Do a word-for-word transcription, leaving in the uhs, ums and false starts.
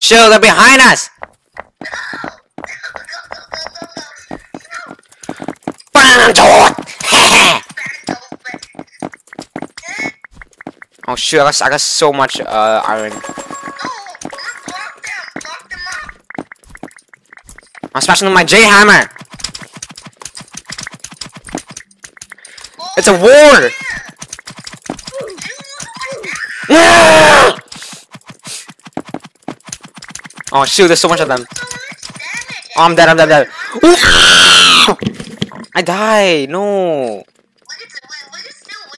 shoot, they're behind us! Oh shoot, I got, I got so much uh, iron. I'm smashing with my jade hammer! It's a war! Oh shoot, there's so much of them. Oh, I'm dead, I'm dead, I'm dead. I died, no.